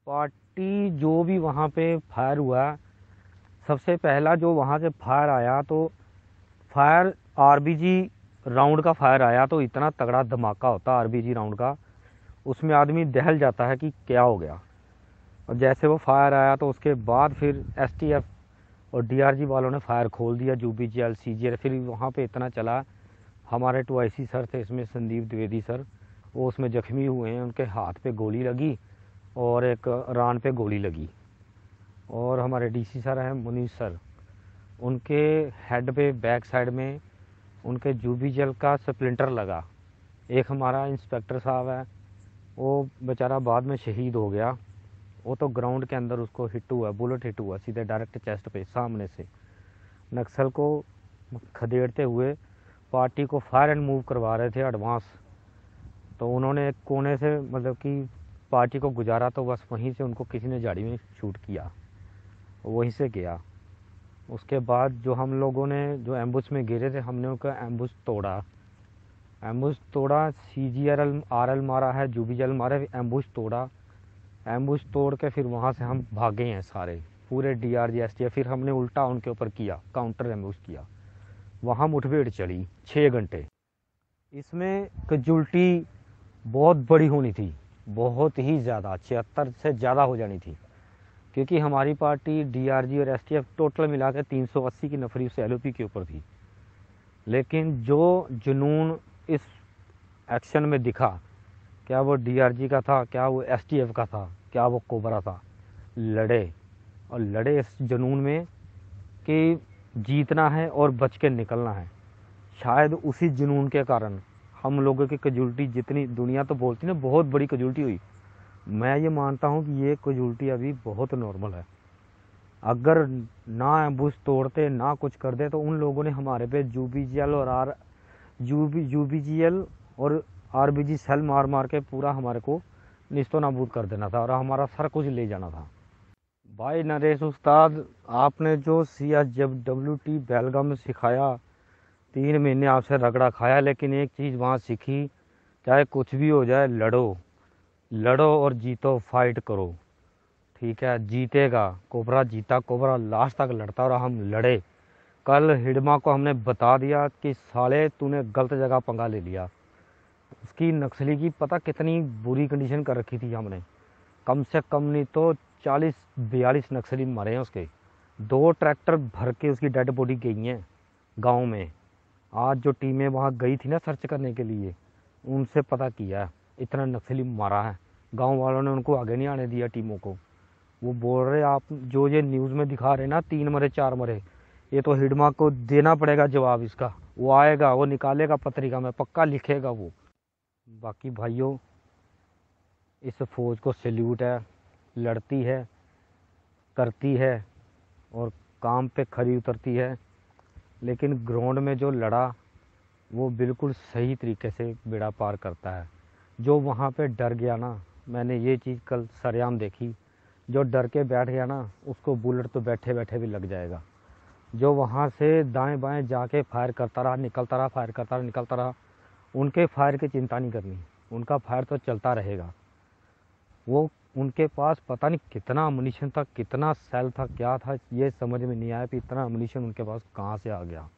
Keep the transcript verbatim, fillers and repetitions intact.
Party जो भी वहाँ पे फायर हुआ, सबसे पहला जो वहाँ से फायर आया तो फायर आरबीजी राउंड का फायर आया, तो इतना तगड़ा धमाका होता आरबीजी राउंड का, उसमें आदमी दहल जाता है कि क्या हो गया। और जैसे वो फायर आया तो उसके बाद फिर एसटीएफ और डीआरजी वालों ने फायर खोल दिया, यूबीजीएल सीजीएल। फिर वहाँ पे इतना चला, हमारे टू आई सी सर थे इसमें, संदीप द्विवेदी सर, वो उसमें जख्मी हुए हैं, उनके हाथ पे गोली लगी और एक रान पे गोली लगी। और हमारे डीसी सर हैं मुनीष सर, उनके हेड पे बैक साइड में उनके यूबीजीएल का स्प्लिंटर लगा। एक हमारा इंस्पेक्टर साहब है, वो बेचारा बाद में शहीद हो गया, वो तो ग्राउंड के अंदर उसको हिट हुआ, बुलेट हिट हुआ सीधे डायरेक्ट चेस्ट पे सामने से। नक्सल को खदेड़ते हुए पार्टी को फायर एंड मूव करवा रहे थे एडवांस, तो उन्होंने एक कोने से मतलब कि पार्टी को गुजारा, तो बस वहीं से उनको किसी ने झाड़ी में शूट किया, वहीं से गया। उसके बाद जो हम लोगों ने जो एम्बुश में गिरे थे, हमने उनका एम्बुश तोड़ा, एम्बुश तोड़ा, C G R L R L मारा है, यूबीजीएल मारा है, एम्बुश तोड़ा। एम्बुश तोड़ के फिर वहाँ से हम भागे हैं सारे, पूरे D R G S T. फिर हमने उल्टा उनके ऊपर किया, काउंटर एम्बुश किया, वहाँ मुठभेड़ चली छः घंटे। इसमें कैजुअल्टी बहुत बड़ी होनी थी, बहुत ही ज़्यादा, छिहत्तर से ज़्यादा हो जानी थी, क्योंकि हमारी पार्टी डीआरजी और एसटीएफ टोटल मिला के तीन सौ अस्सी की नफरी उस एलओपी के ऊपर थी। लेकिन जो जुनून इस एक्शन में दिखा, क्या वो डीआरजी का था, क्या वो एसटीएफ का था, क्या वो कोबरा था, लड़े और लड़े इस जुनून में कि जीतना है और बच के निकलना है। शायद उसी जुनून के कारण हम लोगों की कैजुअल्टी, जितनी दुनिया तो बोलती ना बहुत बड़ी कैजुअल्टी हुई, मैं ये मानता हूँ कि ये कैजुअल्टी अभी बहुत नॉर्मल है। अगर ना एम्बुश तोड़ते, ना कुछ कर दे, तो उन लोगों ने हमारे पे यूबीजीएल और आर यूबी यूबीजीएल और आरबीजी सेल मार मार के पूरा हमारे को निस्तो नाबूद कर देना था और हमारा सर कुछ ले जाना था। भाई नरेश उस्ताद, आपने जो सी एस जब डब्ल्यू टी बेलगाम में सिखाया, तीन महीने आपसे रगड़ा खाया, लेकिन एक चीज़ वहाँ सीखी, चाहे कुछ भी हो जाए लड़ो, लड़ो और जीतो, फाइट करो, ठीक है। जीतेगा कोबरा, जीता कोबरा, लास्ट तक लड़ता और हम लड़े। कल हिडमा को हमने बता दिया कि साले तूने गलत जगह पंगा ले लिया। उसकी नक्सली की पता कितनी बुरी कंडीशन कर रखी थी हमने, कम से कम नहीं तो चालीस बयालीस नक्सली मरे हैं उसके। दो ट्रैक्टर भर के उसकी डेड बॉडी गई हैं गाँव में। आज जो टीमें वहाँ गई थी ना सर्च करने के लिए, उनसे पता किया, इतना नक्सली मारा है। गांव वालों ने उनको आगे नहीं आने दिया टीमों को। वो बोल रहे आप जो ये न्यूज़ में दिखा रहे ना, तीन मरे चार मरे, ये तो हिडमा को देना पड़ेगा जवाब इसका। वो आएगा, वो निकालेगा पत्रिका में, पक्का लिखेगा वो। बाकी भाइयों, इस फौज को सैल्यूट है, लड़ती है, करती है और काम पे खरी उतरती है। लेकिन ग्राउंड में जो लड़ा वो बिल्कुल सही तरीके से बेड़ा पार करता है। जो वहाँ पे डर गया ना, मैंने ये चीज़ कल सरेआम देखी, जो डर के बैठ गया ना, उसको बुलेट तो बैठे बैठे भी लग जाएगा। जो वहाँ से दाएं बाएं जाके फायर करता रहा, निकलता रहा, फायर करता रहा, निकलता रहा, उनके फायर की चिंता नहीं करनी, उनका फायर तो चलता रहेगा। वो उनके पास पता नहीं कितना अम्युनिशन था, कितना सेल था, क्या था, ये समझ में नहीं आया कि इतना अम्युनिशन उनके पास कहाँ से आ गया।